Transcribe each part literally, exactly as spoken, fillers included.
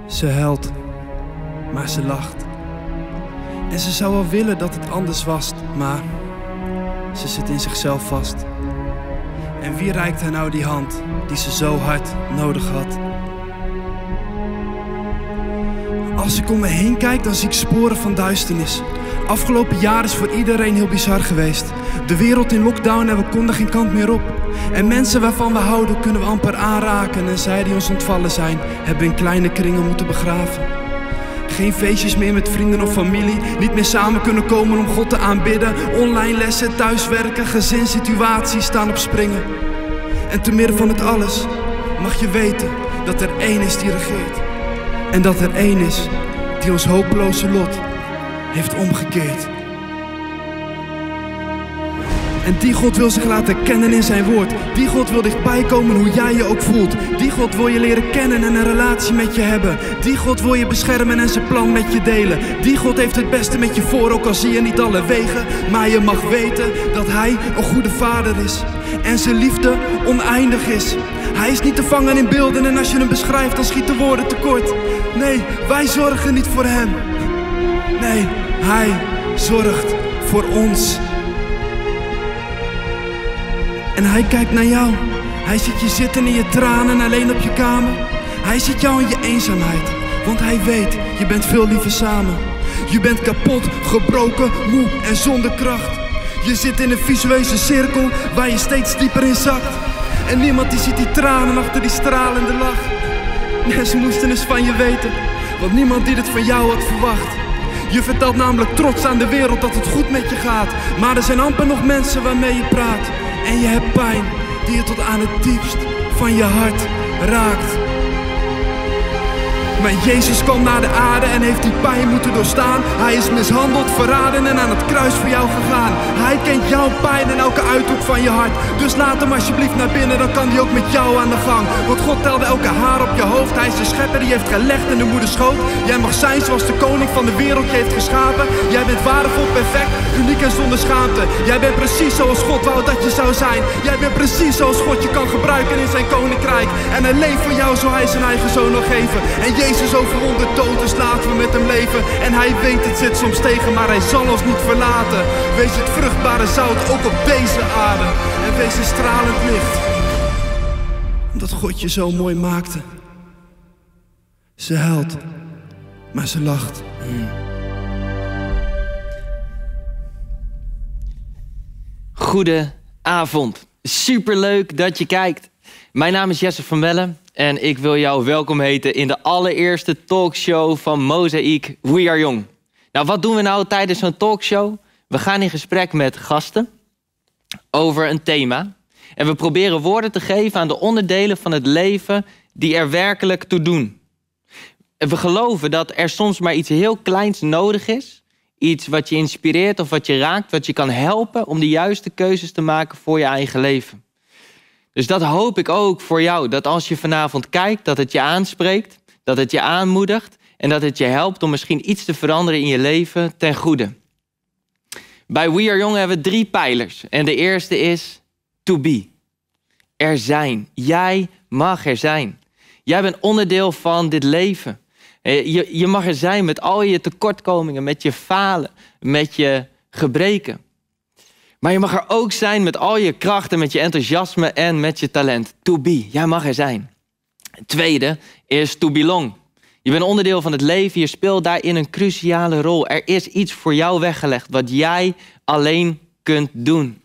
Ze huilt, maar ze lacht. En ze zou wel willen dat het anders was, maar ze zit in zichzelf vast. En wie reikt haar nou die hand die ze zo hard nodig had? Als ik om me heen kijk, dan zie ik sporen van duisternis. Afgelopen jaar is voor iedereen heel bizar geweest. De wereld in lockdown en we konden geen kant meer op. En mensen waarvan we houden kunnen we amper aanraken. En zij die ons ontvallen zijn, hebben in kleine kringen moeten begraven. Geen feestjes meer met vrienden of familie. Niet meer samen kunnen komen om God te aanbidden. Online lessen, thuiswerken, gezinssituaties staan op springen. En te midden van het alles mag je weten dat er één is die regeert. En dat er één is die ons hopeloze lot heeft omgekeerd. En die God wil zich laten kennen in zijn woord. Die God wil dichtbij komen hoe jij je ook voelt. Die God wil je leren kennen en een relatie met je hebben. Die God wil je beschermen en zijn plan met je delen. Die God heeft het beste met je voor, ook al zie je niet alle wegen. Maar je mag weten dat hij een goede vader is. En zijn liefde oneindig is. Hij is niet te vangen in beelden en als je hem beschrijft dan schieten woorden tekort. Nee, wij zorgen niet voor hem. Nee, hij zorgt voor ons. En hij kijkt naar jou. Hij ziet je zitten in je tranen alleen op je kamer. Hij ziet jou in je eenzaamheid. Want hij weet, je bent veel liever samen. Je bent kapot, gebroken, moe en zonder kracht. Je zit in een visueuze cirkel waar je steeds dieper in zakt. En niemand die ziet die tranen achter die stralende lach. En ze moesten eens van je weten, want niemand die dit van jou had verwacht. Je vertelt namelijk trots aan de wereld dat het goed met je gaat. Maar er zijn amper nog mensen waarmee je praat. En je hebt pijn die je tot aan het diepst van je hart raakt. Maar Jezus kwam naar de aarde en heeft die pijn moeten doorstaan. Hij is mishandeld, verraden en aan het kruis voor jou gegaan. Hij kent jouw pijn en elke uithoek van je hart. Dus laat hem alsjeblieft naar binnen, dan kan hij ook met jou aan de gang. Want God telde elke haar op je hoofd. Hij is de schepper die heeft gelegd in de moederschoot. Jij mag zijn zoals de koning van de wereld je heeft geschapen. Jij bent waardevol, perfect, uniek en zonder schaamte. Jij bent precies zoals God wou dat je zou zijn. Jij bent precies zoals God je kan gebruiken in zijn koninkrijk. En hij leeft voor jou zo hij zijn eigen zoon wil geven. En Jezus overwon de dood, dus laten we met hem leven. En hij weet het zit soms tegen, maar hij zal ons niet verlaten. Wees het vruchtbare zout, ook op deze aarde. En wees een stralend licht. Omdat God je zo mooi maakte. Ze huilt, maar ze lacht. Mm. Goedenavond. Superleuk dat je kijkt. Mijn naam is Jesse van Wellen. En ik wil jou welkom heten in de allereerste talkshow van Mozaïek We Are Young. Nou, wat doen we nou tijdens zo'n talkshow? We gaan in gesprek met gasten over een thema. En we proberen woorden te geven aan de onderdelen van het leven die er werkelijk toe doen. En we geloven dat er soms maar iets heel kleins nodig is. Iets wat je inspireert of wat je raakt, wat je kan helpen om de juiste keuzes te maken voor je eigen leven. Dus dat hoop ik ook voor jou. Dat als je vanavond kijkt, dat het je aanspreekt. Dat het je aanmoedigt. En dat het je helpt om misschien iets te veranderen in je leven ten goede. Bij We Are Young hebben we drie pijlers. En de eerste is to be. Er zijn. Jij mag er zijn. Jij bent onderdeel van dit leven. Je, je mag er zijn met al je tekortkomingen. Met je falen. Met je gebreken. Maar je mag er ook zijn met al je krachten, met je enthousiasme en met je talent. To be, jij mag er zijn. Het tweede is to belong. Je bent onderdeel van het leven, je speelt daarin een cruciale rol. Er is iets voor jou weggelegd wat jij alleen kunt doen.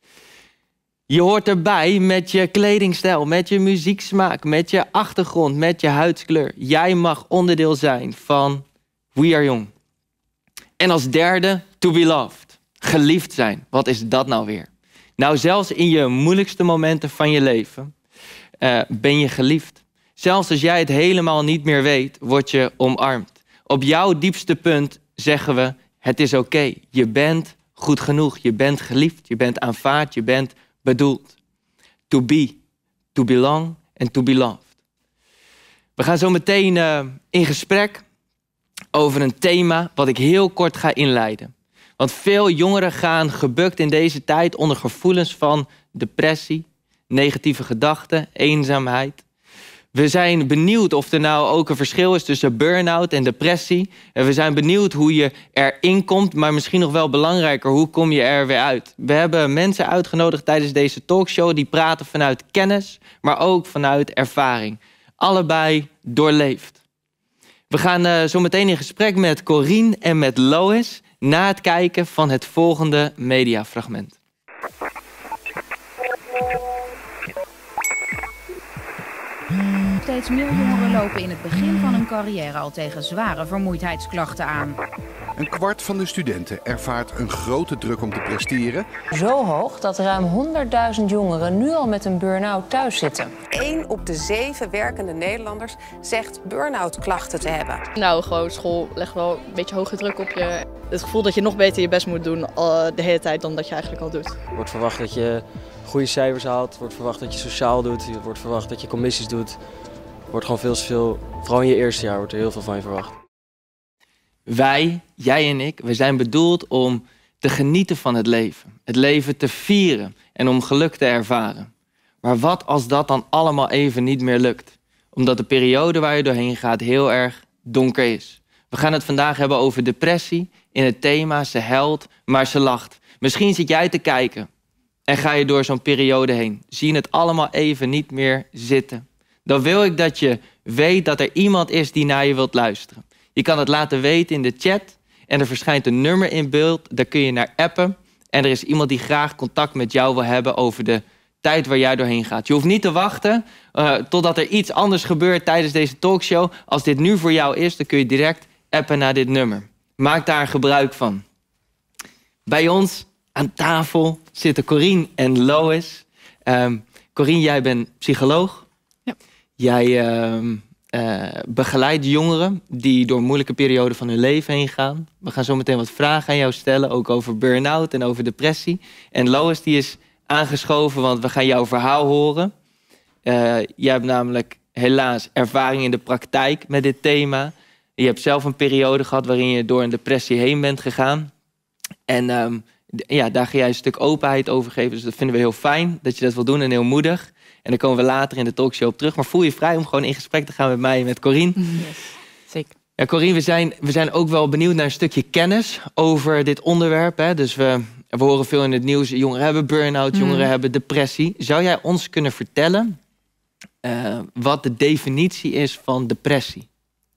Je hoort erbij met je kledingstijl, met je muzieksmaak, met je achtergrond, met je huidskleur. Jij mag onderdeel zijn van We Are Young. En als derde, to be loved. Geliefd zijn, wat is dat nou weer? Nou, zelfs in je moeilijkste momenten van je leven uh, ben je geliefd. Zelfs als jij het helemaal niet meer weet, word je omarmd. Op jouw diepste punt zeggen we, het is oké. Okay. Je bent goed genoeg, je bent geliefd, je bent aanvaard, je bent bedoeld. To be, to belong en to be loved. We gaan zo meteen uh, in gesprek over een thema wat ik heel kort ga inleiden. Want veel jongeren gaan gebukt in deze tijd onder gevoelens van depressie, negatieve gedachten, eenzaamheid. We zijn benieuwd of er nou ook een verschil is tussen burn-out en depressie. En we zijn benieuwd hoe je erin komt, maar misschien nog wel belangrijker, hoe kom je er weer uit? We hebben mensen uitgenodigd tijdens deze talkshow die praten vanuit kennis, maar ook vanuit ervaring. Allebei doorleefd. We gaan uh, zo meteen in gesprek met Corine en met Lois na het kijken van het volgende mediafragment. Steeds meer jongeren lopen in het begin van hun carrière al tegen zware vermoeidheidsklachten aan. Een kwart van de studenten ervaart een grote druk om te presteren. Zo hoog dat ruim honderdduizend jongeren nu al met een burn-out thuis zitten. één op de zeven werkende Nederlanders zegt burn-out klachten te hebben. Nou, gewoon school legt wel een beetje hoge druk op je. Het gevoel dat je nog beter je best moet doen uh, de hele tijd dan dat je eigenlijk al doet. Er wordt verwacht dat je goede cijfers haalt. Er wordt verwacht dat je sociaal doet. Er wordt verwacht dat je commissies doet. Er wordt gewoon veel te veel, vooral in je eerste jaar wordt er heel veel van je verwacht. Wij, jij en ik, we zijn bedoeld om te genieten van het leven. Het leven te vieren en om geluk te ervaren. Maar wat als dat dan allemaal even niet meer lukt? Omdat de periode waar je doorheen gaat heel erg donker is. We gaan het vandaag hebben over depressie in het thema ze huilt, maar ze lacht. Misschien zit jij te kijken en ga je door zo'n periode heen. Zie je het allemaal even niet meer zitten. Dan wil ik dat je weet dat er iemand is die naar je wilt luisteren. Je kan het laten weten in de chat en er verschijnt een nummer in beeld. Daar kun je naar appen en er is iemand die graag contact met jou wil hebben over de tijd waar jij doorheen gaat. Je hoeft niet te wachten uh, totdat er iets anders gebeurt tijdens deze talkshow. Als dit nu voor jou is, dan kun je direct appen naar dit nummer. Maak daar gebruik van. Bij ons aan tafel zitten Corine en Lois. Um, Corine, jij bent psycholoog. Ja. Jij uh, uh, begeleidt jongeren die door een moeilijke periode van hun leven heen gaan. We gaan zo meteen wat vragen aan jou stellen, ook over burn-out en over depressie. En Lois die is aangeschoven, want we gaan jouw verhaal horen. Uh, jij hebt namelijk helaas ervaring in de praktijk met dit thema. Je hebt zelf een periode gehad waarin je door een depressie heen bent gegaan. En um, ja, daar ga jij een stuk openheid over geven. Dus dat vinden we heel fijn dat je dat wil doen en heel moedig. En daar komen we later in de talkshow op terug. Maar voel je vrij om gewoon in gesprek te gaan met mij en met Corine. Yes, zeker. Ja, Corine, we zijn, we zijn ook wel benieuwd naar een stukje kennis over dit onderwerp. Hè? Dus we, we horen veel in het nieuws. Jongeren hebben burn-out, jongeren mm. hebben depressie. Zou jij ons kunnen vertellen uh, wat de definitie is van depressie?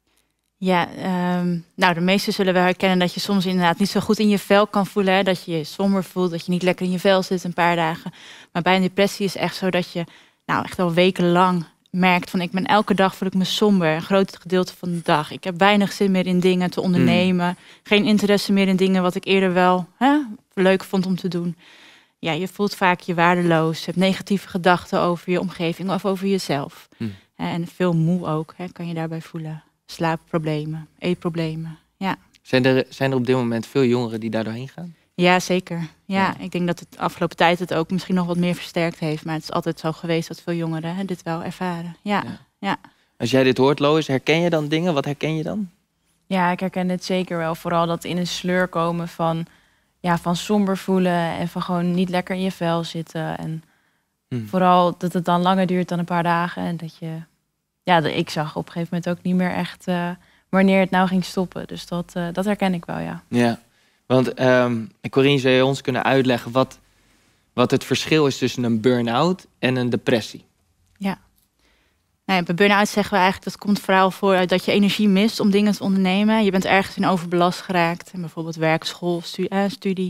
Ja, um, nou de meesten zullen wel herkennen dat je soms inderdaad niet zo goed in je vel kan voelen. Hè? Dat je je somber voelt, dat je niet lekker in je vel zit een paar dagen. Maar bij een depressie is het echt zo dat je nou echt al wekenlang merkt van ik ben elke dag voel ik me somber. Een groot gedeelte van de dag. Ik heb weinig zin meer in dingen te ondernemen. Mm. Geen interesse meer in dingen wat ik eerder wel hè, leuk vond om te doen. Ja, je voelt vaak je waardeloos. Je hebt negatieve gedachten over je omgeving of over jezelf. Mm. En veel moe ook, hè, kan je daarbij voelen. Slaapproblemen, eetproblemen, ja. Zijn er, zijn er op dit moment veel jongeren die daar doorheen gaan? Ja, zeker. Ja, ja, ik denk dat het de afgelopen tijd het ook misschien nog wat meer versterkt heeft. Maar het is altijd zo geweest dat veel jongeren hè, dit wel ervaren. Ja, ja. ja. Als jij dit hoort, Lois, herken je dan dingen? Wat herken je dan? Ja, ik herken het zeker wel. Vooral dat in een sleur komen van, ja, van somber voelen en van gewoon niet lekker in je vel zitten. En hmm. vooral dat het dan langer duurt dan een paar dagen en dat je... Ja, ik zag op een gegeven moment ook niet meer echt uh, wanneer het nou ging stoppen. Dus dat, uh, dat herken ik wel, ja. Ja, want um, Corine, zou je ons kunnen uitleggen wat, wat het verschil is tussen een burn-out en een depressie? Ja. Nou ja, bij burn-out zeggen we eigenlijk dat komt vooral voor uit dat je energie mist om dingen te ondernemen. Je bent ergens in overbelast geraakt. En bijvoorbeeld werk, school, stu- uh, studie.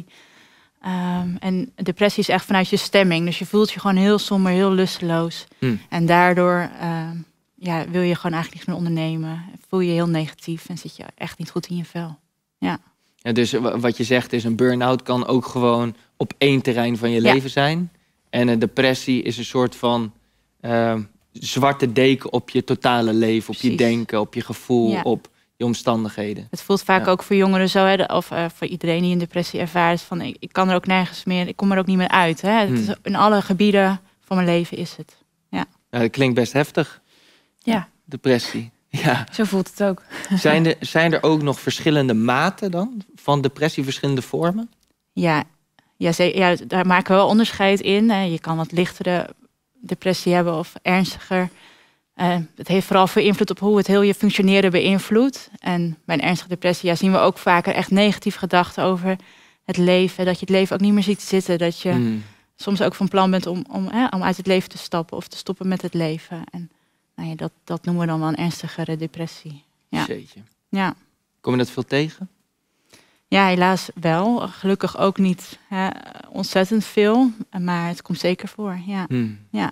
Um, en depressie is echt vanuit je stemming. Dus je voelt je gewoon heel somber, heel lusteloos. Hmm. En daardoor... Uh, Ja, wil je gewoon eigenlijk niets meer ondernemen. Voel je heel negatief en zit je echt niet goed in je vel. Ja. Ja, dus wat je zegt is een burn-out kan ook gewoon op één terrein van je ja. leven zijn. En een depressie is een soort van uh, zwarte deken op je totale leven. Op Precies. je denken, op je gevoel, ja. op je omstandigheden. Het voelt vaak ja. ook voor jongeren zo, hè, of uh, voor iedereen die een depressie ervaart. Van ik, ik kan er ook nergens meer, ik kom er ook niet meer uit. Hè. Hmm. Het is, in alle gebieden van mijn leven is het. Ja. Ja, dat klinkt best heftig. Ja. Depressie. Ja. Zo voelt het ook. Zijn er, zijn er ook nog verschillende maten dan van depressie, verschillende vormen? Ja, ja, ja, daar maken we wel onderscheid in. Je kan wat lichtere depressie hebben of ernstiger. Uh, het heeft vooral veel invloed op hoe het heel je functioneren beïnvloedt. En bij een ernstige depressie ja, zien we ook vaker echt negatieve gedachten over het leven. Dat je het leven ook niet meer ziet zitten. Dat je mm. soms ook van plan bent om, om, hè, om uit het leven te stappen of te stoppen met het leven. En nou ja, dat, dat noemen we dan wel een ernstigere depressie. Ja. Jeetje. Ja. Kom je dat veel tegen? Ja, helaas wel. Gelukkig ook niet hè, ontzettend veel. Maar het komt zeker voor, ja. Hmm. ja.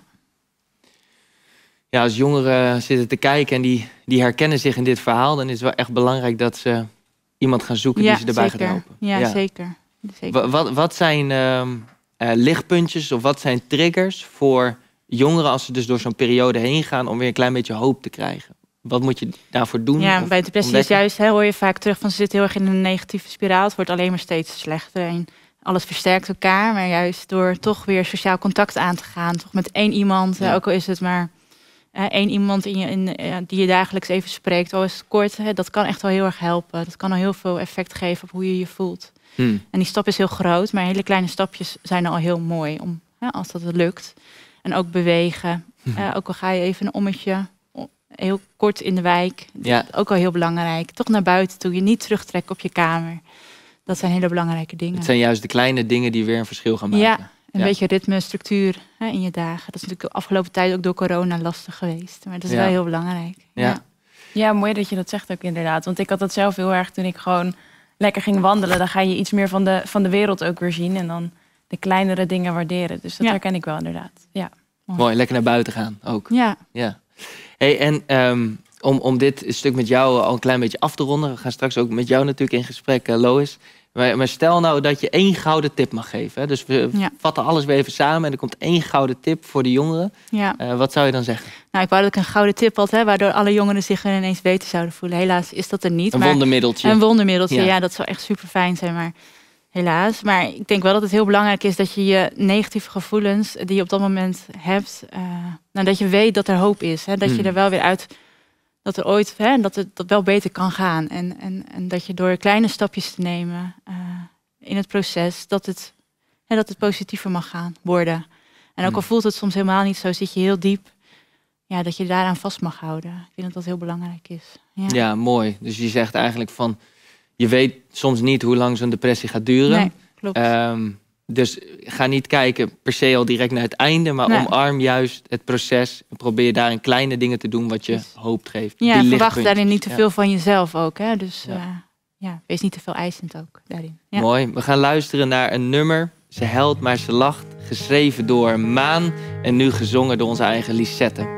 Ja, als jongeren zitten te kijken en die, die herkennen zich in dit verhaal... dan is het wel echt belangrijk dat ze iemand gaan zoeken ja, die ze erbij zeker. gaat helpen. Ja, ja. zeker. zeker. Wat, wat zijn uh, uh, lichtpuntjes of wat zijn triggers voor jongeren... als ze dus door zo'n periode heen gaan om weer een klein beetje hoop te krijgen? Wat moet je daarvoor doen? Ja, bij depressie is juist, hè, hoor je vaak terug van... ze zitten heel erg in een negatieve spiraal. Het wordt alleen maar steeds slechter en alles versterkt elkaar. Maar juist door toch weer sociaal contact aan te gaan... toch met één iemand, ja. ook al is het maar uh, één iemand in je, in, uh, die je dagelijks even spreekt... al is het kort, hè, dat kan echt wel heel erg helpen. Dat kan al heel veel effect geven op hoe je je voelt. Hmm. En die stap is heel groot, maar hele kleine stapjes zijn al heel mooi... Om, hè, als dat lukt. En ook bewegen. Hmm. Uh, ook al ga je even een ommetje... heel kort in de wijk. Ja. Ook al heel belangrijk. Toch naar buiten toe. Je niet terugtrekken op je kamer. Dat zijn hele belangrijke dingen. Het zijn juist de kleine dingen die weer een verschil gaan maken. Ja, een ja. beetje ritme, structuur hè, in je dagen. Dat is natuurlijk de afgelopen tijd ook door corona lastig geweest. Maar dat is ja. wel heel belangrijk. Ja. Ja. ja, mooi dat je dat zegt ook inderdaad. Want ik had dat zelf heel erg toen ik gewoon lekker ging wandelen. Dan ga je iets meer van de, van de wereld ook weer zien. En dan de kleinere dingen waarderen. Dus dat ja. herken ik wel inderdaad. Ja. Mooi. Mooi, lekker naar buiten gaan ook. Ja. Ja. Hey, en um, om, om dit stuk met jou al een klein beetje af te ronden... we gaan straks ook met jou natuurlijk in gesprek, uh, Lois. Maar, maar stel nou dat je één gouden tip mag geven. Hè? Dus we ja. vatten alles weer even samen... en er komt één gouden tip voor de jongeren. Ja. Uh, wat zou je dan zeggen? Nou, ik wou dat ik een gouden tip had... Hè, waardoor alle jongeren zich ineens beter zouden voelen. Helaas is dat er niet. Een maar wondermiddeltje. Een wondermiddeltje, ja. ja, dat zou echt super fijn zijn, maar... Helaas, maar ik denk wel dat het heel belangrijk is dat je je negatieve gevoelens die je op dat moment hebt, uh, nou, dat je weet dat er hoop is. Hè? Dat hmm. je er wel weer uit, dat er ooit, hè, dat het dat wel beter kan gaan. En, en, en dat je door kleine stapjes te nemen uh, in het proces, dat het, hè, dat het positiever mag gaan worden. En ook al voelt het soms helemaal niet zo, zit je heel diep, ja, dat je daaraan vast mag houden. Ik denk dat dat heel belangrijk is. Ja, ja mooi. Dus je zegt eigenlijk van, je weet soms niet hoe lang zo'n depressie gaat duren. Nee, klopt. Um, dus ga niet kijken per se al direct naar het einde, maar nee. omarm juist het proces. En probeer daarin kleine dingen te doen wat je yes. hoop geeft. Ja, die verwacht daarin niet te veel ja. van jezelf ook. Hè? Dus ja. Uh, ja, wees niet te veel eisend ook daarin. Ja. Mooi. We gaan luisteren naar een nummer. Ze huilt, maar ze lacht. Geschreven door Maan en nu gezongen door onze eigen Lisette.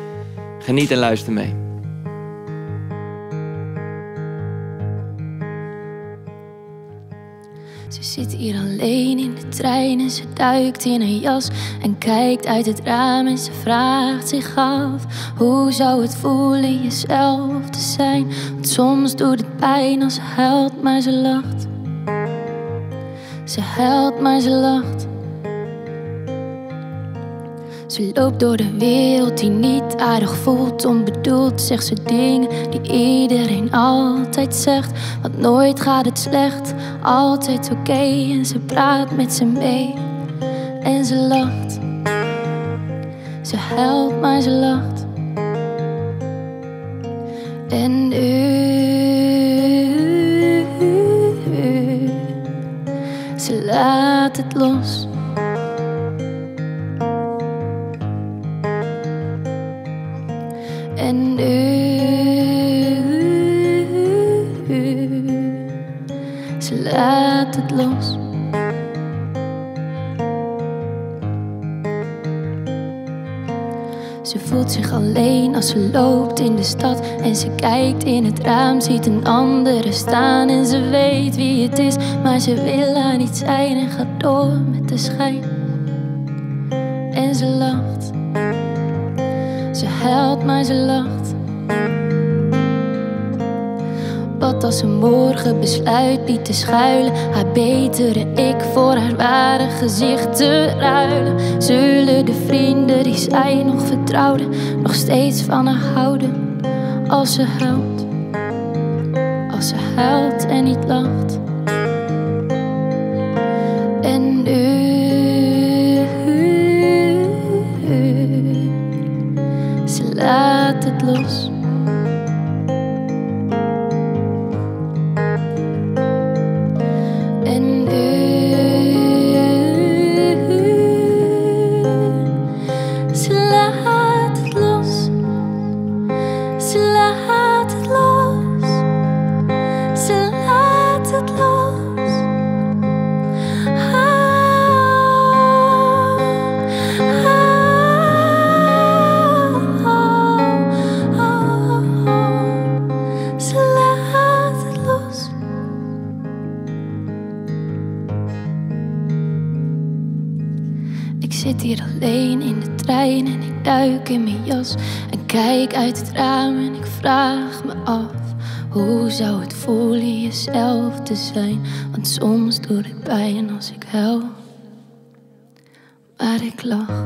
Geniet en luister mee. Ze zit hier alleen in de trein en ze duikt in een jas en kijkt uit het raam en ze vraagt zich af: hoe zou het voelen jezelf te zijn? Want soms doet het pijn als ze huilt, maar ze lacht. Ze huilt, maar ze lacht. Ze loopt door de wereld die niet aardig voelt. Onbedoeld zegt ze dingen die iedereen altijd zegt. Want nooit gaat het slecht, altijd oké. Okay. En ze praat met ze mee en ze lacht. Ze huilt, maar ze lacht. En u, ze laat het los. En u, ze laat het los. Ze voelt zich alleen als ze loopt in de stad. En ze kijkt in het raam, ziet een andere staan. En ze weet wie het is, maar ze wil haar niet zijn. En gaat door met de schijn. En ze lacht. Ze huilt, maar ze lacht. Wat als ze morgen besluit niet te schuilen, haar betere ik voor haar ware gezicht te ruilen? Zullen de vrienden die zij nog vertrouwden nog steeds van haar houden? Als ze huilt, als ze huilt en niet lacht. En nu laat zit hier alleen in de trein en ik duik in mijn jas en kijk uit het raam en ik vraag me af, hoe zou het voelen jezelf te zijn? Want soms doet het pijn als ik huil, maar ik lach.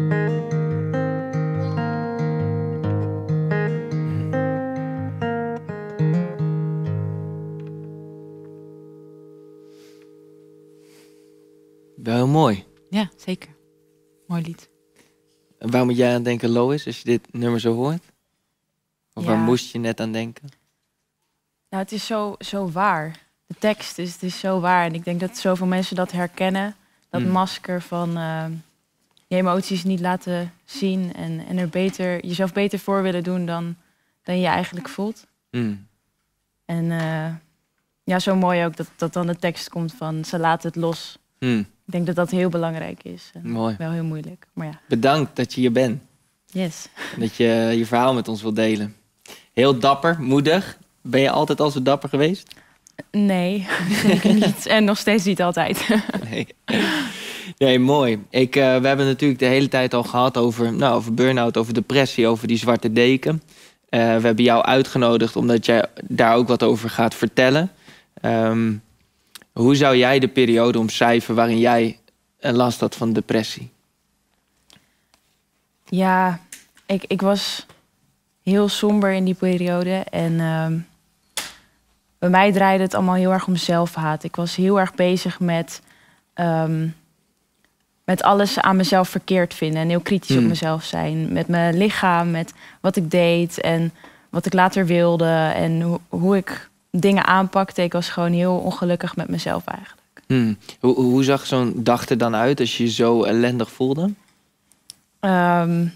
Wel heel mooi. Ja, zeker. Mooi lied. En waar moet jij aan denken, Lois, als je dit nummer zo hoort? Of Ja. waar moest je net aan denken? Nou, het is zo, zo waar. De tekst is, het is zo waar. En ik denk dat zoveel mensen dat herkennen. Dat Mm. masker van uh, je emoties niet laten zien. En, en er beter, jezelf beter voor willen doen dan, dan je eigenlijk voelt. Mm. En uh, ja, zo mooi ook dat, dat dan de tekst komt van ze laten het los. Mm. Ik denk dat dat heel belangrijk is. En Mooi. wel heel moeilijk, maar ja. Bedankt dat je hier bent. Yes. En dat je je verhaal met ons wilt delen. Heel dapper, moedig. Ben je altijd al zo dapper geweest? Nee, zeker niet. En nog steeds niet altijd. Nee. Nee, mooi. Ik, uh, we hebben natuurlijk de hele tijd al gehad over, nou, over burn-out, over depressie, over die zwarte deken. Uh, we hebben jou uitgenodigd omdat jij daar ook wat over gaat vertellen. Um, hoe zou jij de periode omschrijven waarin jij last had van depressie? Ja, ik, ik was heel somber in die periode. En um, bij mij draaide het allemaal heel erg om zelfhaat. Ik was heel erg bezig met, um, met alles aan mezelf verkeerd vinden. En heel kritisch Mm. op mezelf zijn. Met mijn lichaam, met wat ik deed en wat ik later wilde. En ho- hoe ik dingen aanpakte. Ik was gewoon heel ongelukkig met mezelf eigenlijk. Hmm. Hoe, hoe zag zo'n dag er dan uit als je je zo ellendig voelde? Um,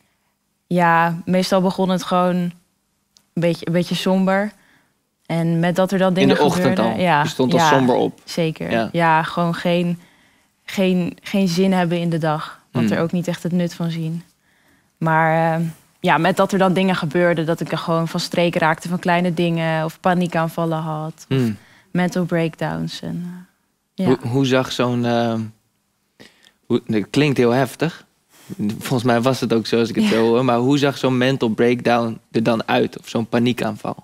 ja, meestal begon het gewoon een beetje, een beetje somber. En met dat er dan dingen In de ochtend gebeurden, al? Ja, Je stond al ja, somber op? Zeker. Ja. Ja, gewoon geen, geen, geen zin hebben in de dag. Want Hmm. er ook niet echt het nut van zien. Maar uh, ja, met dat er dan dingen gebeurden... dat ik er gewoon van streek raakte van kleine dingen... of paniekaanvallen had, of Hmm. mental breakdowns. En, uh, ja. Hoe, hoe zag zo'n... Uh, hoe, het klinkt heel heftig. Volgens mij was het ook zo als ik het zo hoor. Maar hoe zag zo'n mental breakdown er dan uit? Of zo'n paniekaanval?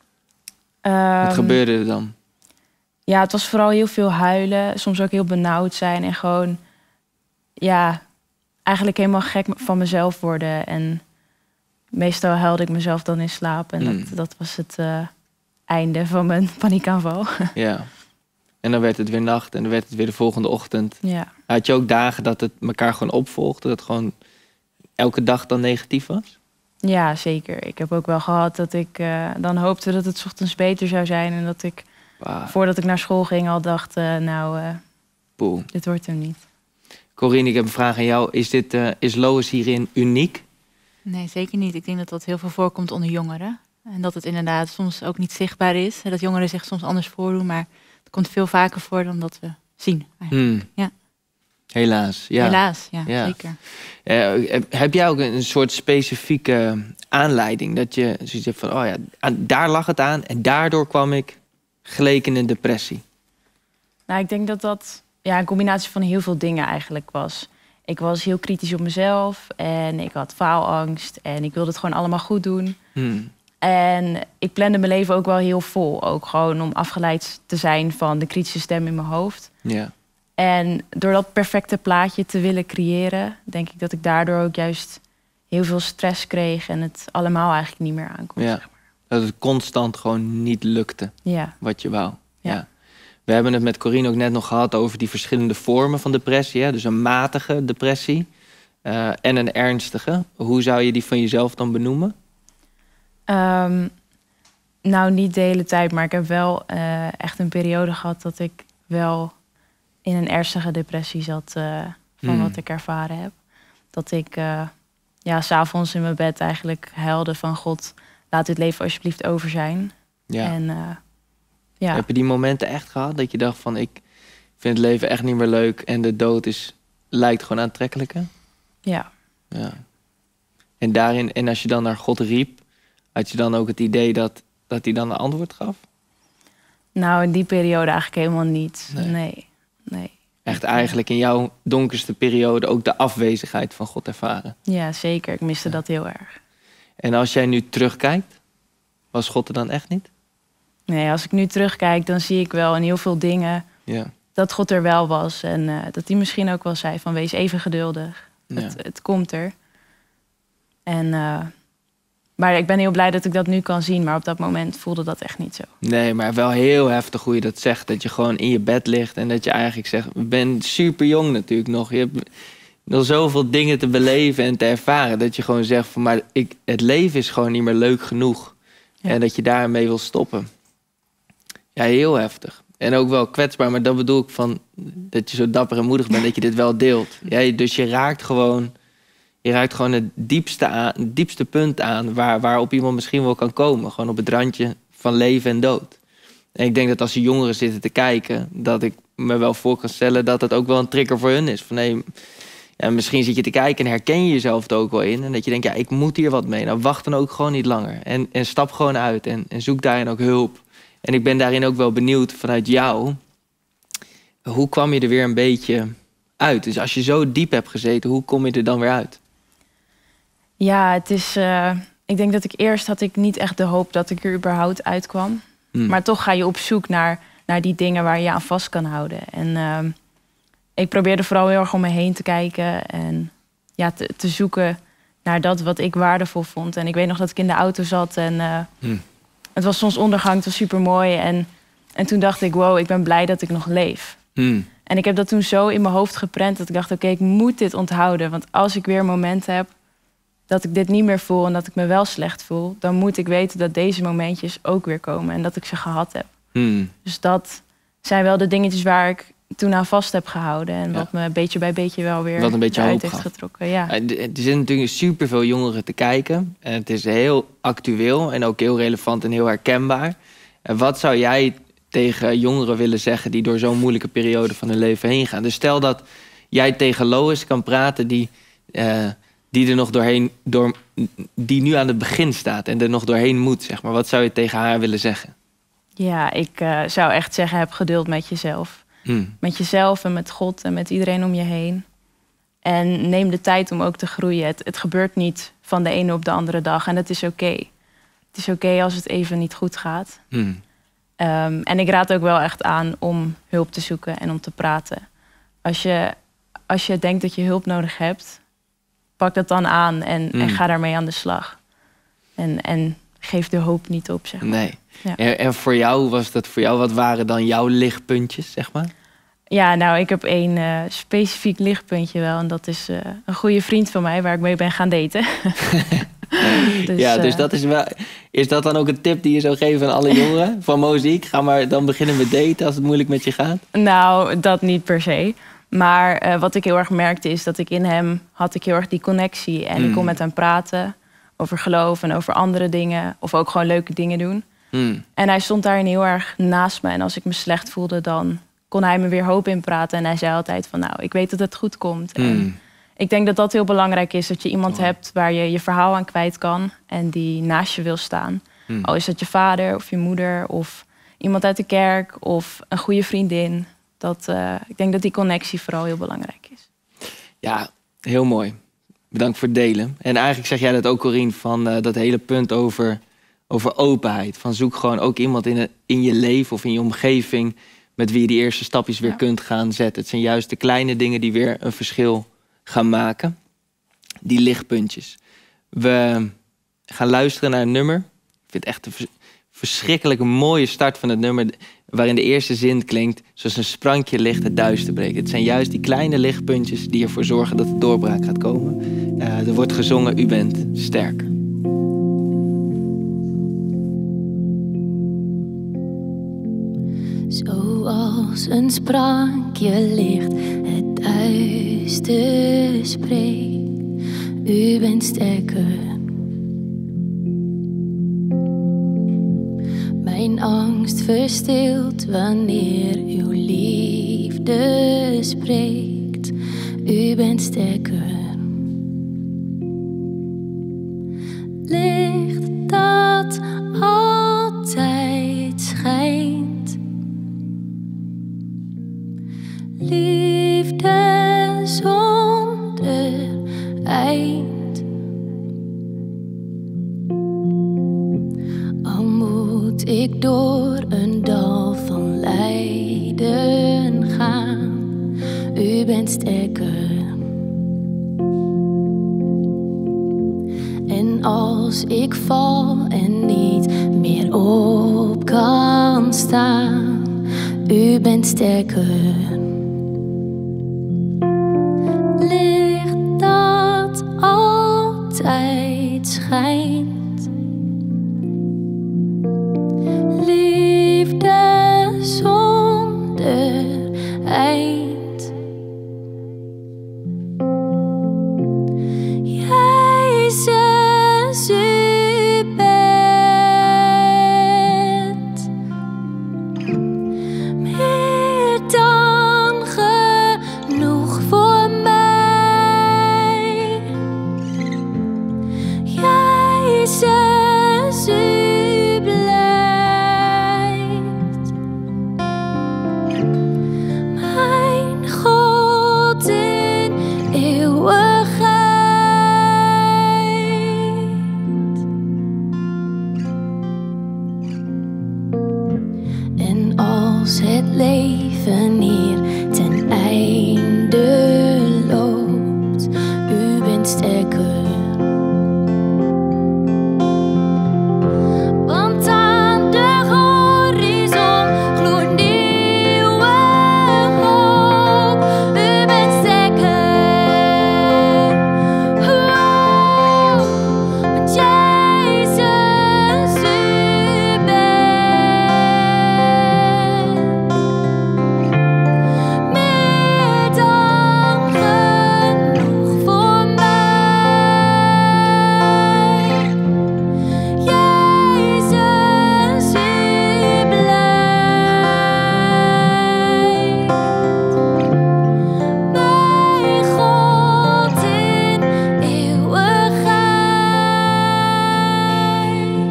Um, Wat gebeurde er dan? Ja, het was vooral heel veel huilen. Soms ook heel benauwd zijn. En gewoon, ja, eigenlijk helemaal gek van mezelf worden. En meestal huilde ik mezelf dan in slaap. En Mm. dat, dat was het uh, einde van mijn paniekaanval. Ja. En dan werd het weer nacht en dan werd het weer de volgende ochtend. Ja. Had je ook dagen dat het elkaar gewoon opvolgde? Dat het gewoon elke dag dan negatief was? Ja, zeker. Ik heb ook wel gehad dat ik uh, dan hoopte dat het 's ochtends beter zou zijn. En dat ik, Wow. voordat ik naar school ging, al dacht, uh, nou, uh, Poeh. dit wordt hem niet. Corine, ik heb een vraag aan jou. Is, dit, uh, is Lois hierin uniek? Nee, zeker niet. Ik denk dat dat heel veel voorkomt onder jongeren. En dat het inderdaad soms ook niet zichtbaar is. Dat jongeren zich soms anders voordoen. Maar het komt veel vaker voor dan dat we zien. Hmm. Ja. Helaas, ja. Helaas, ja, Ja. zeker. Uh, heb- heb jij ook een soort specifieke aanleiding? Dat je zoiets hebt van, oh ja, aan- daar lag het aan. En daardoor kwam ik gelijk in een depressie. Nou, ik denk dat dat ja, een combinatie van heel veel dingen eigenlijk was. Ik was heel kritisch op mezelf en ik had faalangst en ik wilde het gewoon allemaal goed doen. Hmm. En ik plande mijn leven ook wel heel vol. Ook gewoon om afgeleid te zijn van de kritische stem in mijn hoofd. Ja. En door dat perfecte plaatje te willen creëren, denk ik dat ik daardoor ook juist heel veel stress kreeg en het allemaal eigenlijk niet meer aankon. Ja. Dat het constant gewoon niet lukte. Ja. Wat je wou. Ja. Ja. We hebben het met Corine ook net nog gehad over die verschillende vormen van depressie. Hè? Dus een matige depressie uh, en een ernstige. Hoe zou je die van jezelf dan benoemen? Um, nou, niet de hele tijd, maar ik heb wel uh, echt een periode gehad dat ik wel in een ernstige depressie zat uh, van Hmm. wat ik ervaren heb. Dat ik uh, ja, 's avonds in mijn bed eigenlijk huilde van God, laat dit leven alsjeblieft over zijn. Ja. En uh, ja. Heb je die momenten echt gehad dat je dacht van ik vind het leven echt niet meer leuk en de dood is, lijkt gewoon aantrekkelijker? Ja. Ja. En daarin, en als je dan naar God riep, had je dan ook het idee dat, dat hij dan een antwoord gaf? Nou, in die periode eigenlijk helemaal niet. Nee. Nee, nee. echt eigenlijk in jouw donkerste periode ook de afwezigheid van God ervaren. Ja, zeker. Ik miste Ja. dat heel erg. En als jij nu terugkijkt, was God er dan echt niet? Nee, als ik nu terugkijk, dan zie ik wel in heel veel dingen Ja. dat God er wel was. En uh, dat hij misschien ook wel zei van wees even geduldig. Ja. Het, het komt er. En, uh, maar ik ben heel blij dat ik dat nu kan zien. Maar op dat moment voelde dat echt niet zo. Nee, maar wel heel heftig hoe je dat zegt. Dat je gewoon in je bed ligt en dat je eigenlijk zegt... Ik ben super jong natuurlijk nog. Je hebt nog zoveel dingen te beleven en te ervaren. Dat je gewoon zegt van maar ik, het leven is gewoon niet meer leuk genoeg. Ja. En dat je daarmee wil stoppen. Ja, heel heftig. En ook wel kwetsbaar, maar dat bedoel ik van... dat je zo dapper en moedig bent, dat je dit wel deelt. Ja, dus je raakt gewoon... Je raakt gewoon het diepste, aan, het diepste punt aan... Waar, waarop iemand misschien wel kan komen. Gewoon op het randje van leven en dood. En ik denk dat als de jongeren zitten te kijken... dat ik me wel voor kan stellen dat het ook wel een trigger voor hun is. Van nee, ja, misschien zit je te kijken en herken je jezelf er ook wel in. En dat je denkt, ja, ik moet hier wat mee. Nou, wacht dan ook gewoon niet langer. En, en stap gewoon uit en, en zoek daarin ook hulp. En ik ben daarin ook wel benieuwd vanuit jou... hoe kwam je er weer een beetje uit? Dus als je zo diep hebt gezeten, hoe kom je er dan weer uit? Ja, het is... Uh, ik denk dat ik eerst had ik niet echt de hoop dat ik er überhaupt uitkwam. Hmm. Maar toch ga je op zoek naar, naar die dingen waar je je aan vast kan houden. En uh, ik probeerde vooral heel erg om me heen te kijken... en ja, te, te zoeken naar dat wat ik waardevol vond. En ik weet nog dat ik in de auto zat en... Uh, hmm. Het was zonsondergang, het was super mooi. En, en toen dacht ik, wow, ik ben blij dat ik nog leef. Hmm. En ik heb dat toen zo in mijn hoofd geprent dat ik dacht, oké, okay, ik moet dit onthouden. Want als ik weer een moment heb dat ik dit niet meer voel en dat ik me wel slecht voel... dan moet ik weten dat deze momentjes ook weer komen en dat ik ze gehad heb. Hmm. Dus dat zijn wel de dingetjes waar ik toen aan vast heb gehouden. En ja. wat me beetje bij beetje wel weer wat een beetje uit hoop heeft gaf. getrokken. Ja. Er zitten natuurlijk superveel jongeren te kijken. En het is heel actueel en ook heel relevant en heel herkenbaar. En wat zou jij tegen jongeren willen zeggen die door zo'n moeilijke periode van hun leven heen gaan? Dus stel dat jij tegen Lois kan praten die, uh, die er nog doorheen, door, die nu aan het begin staat en er nog doorheen moet, zeg maar. Wat zou je tegen haar willen zeggen? Ja, ik uh, zou echt zeggen, heb geduld met jezelf. Hmm. Met jezelf en met God en met iedereen om je heen. En neem de tijd om ook te groeien. Het, het gebeurt niet van de ene op de andere dag. En het is oké. Okay. Het is oké okay als het even niet goed gaat. Hmm. Um, en ik raad ook wel echt aan om hulp te zoeken en om te praten. Als je, als je denkt dat je hulp nodig hebt, pak dat dan aan en, hmm. en ga daarmee aan de slag. En, en geef de hoop niet op, zeg maar. Nee. Ja. En, en voor jou, was dat voor jou, wat waren dan jouw lichtpuntjes, zeg maar? Ja, nou, ik heb één uh, specifiek lichtpuntje wel. En dat is uh, een goede vriend van mij waar ik mee ben gaan daten. dus, ja, dus uh, dat is wel... Is dat dan ook een tip die je zou geven aan alle jongeren van Mozaïek? Ga maar dan beginnen met daten als het moeilijk met je gaat? Nou, dat niet per se. Maar uh, wat ik heel erg merkte is dat ik in hem had ik heel erg die connectie. En mm. ik kon met hem praten over geloof en over andere dingen. Of ook gewoon leuke dingen doen. Hmm. En hij stond daarin heel erg naast me. En als ik me slecht voelde, dan kon hij me weer hoop inpraten. En hij zei altijd van, nou, ik weet dat het goed komt. Hmm. En ik denk dat dat heel belangrijk is. Dat je iemand oh. hebt waar je je verhaal aan kwijt kan. En die naast je wil staan. Hmm. Al is dat je vader of je moeder of iemand uit de kerk of een goede vriendin. Dat, uh, ik denk dat die connectie vooral heel belangrijk is. Ja, heel mooi. Bedankt voor het delen. En eigenlijk zeg jij dat ook, Corine, van uh, dat hele punt over... Over openheid. Van zoek gewoon ook iemand in, een, in je leven of in je omgeving... met wie je die eerste stapjes weer ja. kunt gaan zetten. Het zijn juist de kleine dingen die weer een verschil gaan maken. Die lichtpuntjes. We gaan luisteren naar een nummer. Ik vind het echt een vers- verschrikkelijk mooie start van het nummer... waarin de eerste zin klinkt... zoals een sprankje licht het duister breekt. Het zijn juist die kleine lichtpuntjes die ervoor zorgen dat de doorbraak gaat komen. Uh, er wordt gezongen, u bent sterk. Zoals een sprankje licht het duister spreekt. U bent sterker. Mijn angst verstilt wanneer uw liefde spreekt. U bent sterker. Licht dat altijd schijnt. Licht door een dal van lijden gaan. U bent sterker. En als ik val en niet meer op kan staan, u bent sterker. Licht dat altijd schijnt. Liefde zonder eind. Jezus, u bent meer dan genoeg voor mij. Jezus, u blijft mijn God in eeuwigheid. En als het leven hier ten einde loopt, u bent sterker. Want aan de horizon gloeit nieuwe hoop. U bent sterker. Oh, want Jezus, u bent meer dan genoeg voor mij. Jezus, u blijft mijn God in eeuwigheid.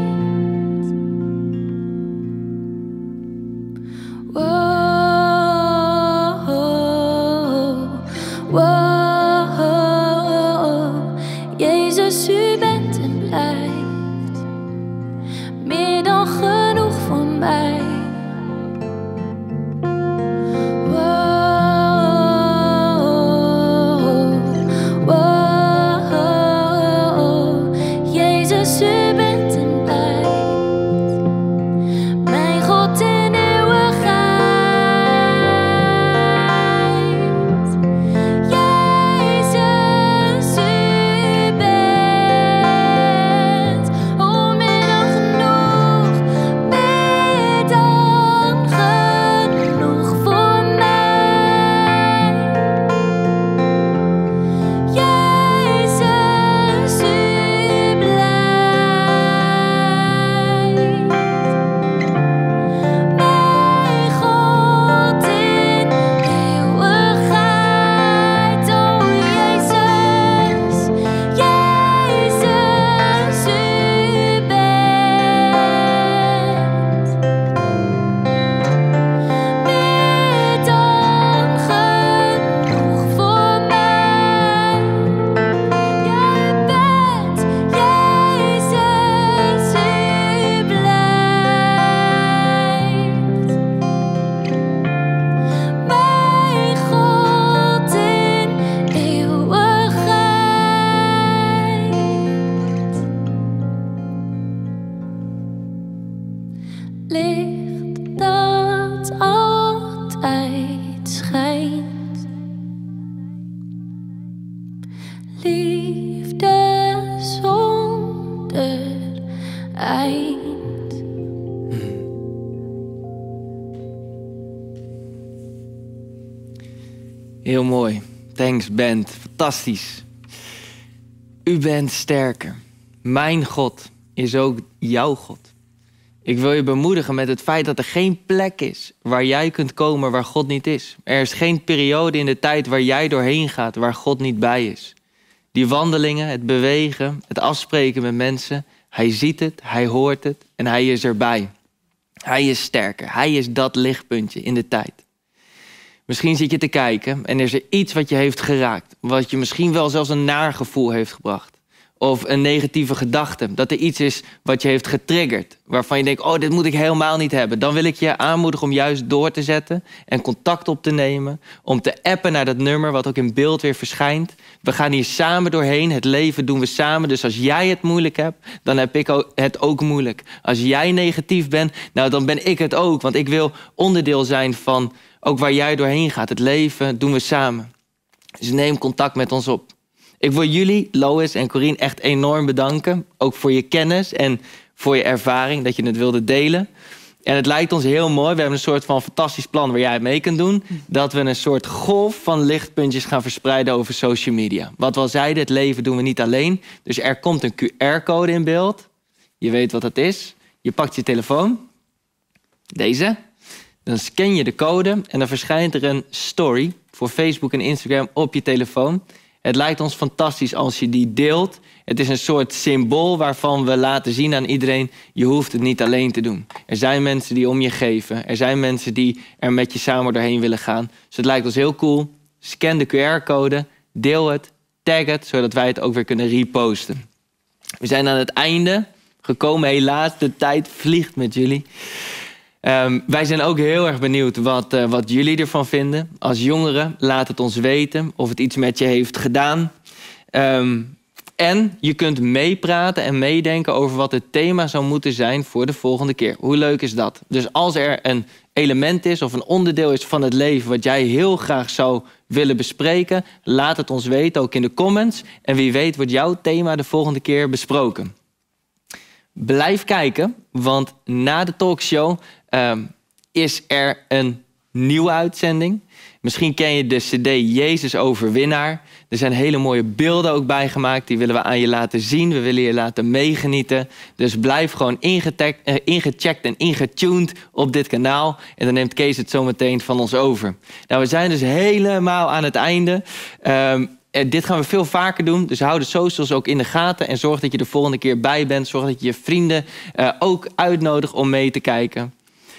Wow, wow, Jezus, u bent en blijft meer dan genoeg voor mij. Wow, wow, Jezus, u bent en blijft mijn God in eeuwigheid. Jezus, u bent oh meer dan genoeg, meer dan genoeg voor mij. Jezus, u blijft mijn God in eeuwigheid. Oh Jezus, Jezus, u bent meer dan genoeg voor mij. Jij bent Jezus, u blijft mijn God in eeuwigheid. Licht dat altijd schijnt. Liefde zonder eind. Heel mooi. Thanks, band. Fantastisch. U bent sterker. Mijn God is ook jouw God. Ik wil je bemoedigen met het feit dat er geen plek is waar jij kunt komen waar God niet is. Er is geen periode in de tijd waar jij doorheen gaat waar God niet bij is. Die wandelingen, het bewegen, het afspreken met mensen. Hij ziet het, hij hoort het en hij is erbij. Hij is sterker. Hij is dat lichtpuntje in de tijd. Misschien zit je te kijken en is er iets wat je heeft geraakt. Wat je misschien wel zelfs een naar gevoel heeft gebracht. Of een negatieve gedachte. Dat er iets is wat je heeft getriggerd. Waarvan je denkt, oh, dit moet ik helemaal niet hebben. Dan wil ik je aanmoedigen om juist door te zetten. En contact op te nemen. Om te appen naar dat nummer wat ook in beeld weer verschijnt. We gaan hier samen doorheen. Het leven doen we samen. Dus als jij het moeilijk hebt, dan heb ik het ook moeilijk. Als jij negatief bent, nou dan ben ik het ook. Want ik wil onderdeel zijn van ook waar jij doorheen gaat. Het leven doen we samen. Dus neem contact met ons op. Ik wil jullie, Lois en Corine, echt enorm bedanken. Ook voor je kennis en voor je ervaring, dat je het wilde delen. En het lijkt ons heel mooi. We hebben een soort van fantastisch plan waar jij het mee kunt doen. Dat we een soort golf van lichtpuntjes gaan verspreiden over social media. Wat we al zeiden, het leven doen we niet alleen. Dus er komt een Q R-code in beeld. Je weet wat dat is. Je pakt je telefoon. Deze. Dan scan je de code en dan verschijnt er een story voor Facebook en Instagram op je telefoon. Het lijkt ons fantastisch als je die deelt. Het is een soort symbool waarvan we laten zien aan iedereen, je hoeft het niet alleen te doen. Er zijn mensen die om je geven. Er zijn mensen die er met je samen doorheen willen gaan. Dus het lijkt ons heel cool. Scan de Q R-code, deel het, tag het, zodat wij het ook weer kunnen reposten. We zijn aan het einde gekomen. Helaas, de tijd vliegt met jullie. Um, wij zijn ook heel erg benieuwd wat, uh, wat jullie ervan vinden. Als jongeren, laat het ons weten of het iets met je heeft gedaan. Um, en je kunt meepraten en meedenken over wat het thema zou moeten zijn voor de volgende keer. Hoe leuk is dat? Dus als er een element is of een onderdeel is van het leven wat jij heel graag zou willen bespreken, laat het ons weten, ook in de comments. En wie weet wordt jouw thema de volgende keer besproken. Blijf kijken, want na de talkshow um, is er een nieuwe uitzending. Misschien ken je de cd Jezus Overwinnaar. Er zijn hele mooie beelden ook bijgemaakt. Die willen we aan je laten zien. We willen je laten meegenieten. Dus blijf gewoon ingecheckt, uh, ingecheckt en ingetuned op dit kanaal. En dan neemt Kees het zo meteen van ons over. Nou, we zijn dus helemaal aan het einde. Um, En dit gaan we veel vaker doen. Dus hou de socials ook in de gaten. En zorg dat je de volgende keer bij bent. Zorg dat je je vrienden uh, ook uitnodigt om mee te kijken.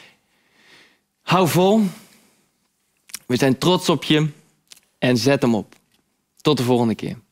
Hou vol. We zijn trots op je. En zet hem op. Tot de volgende keer.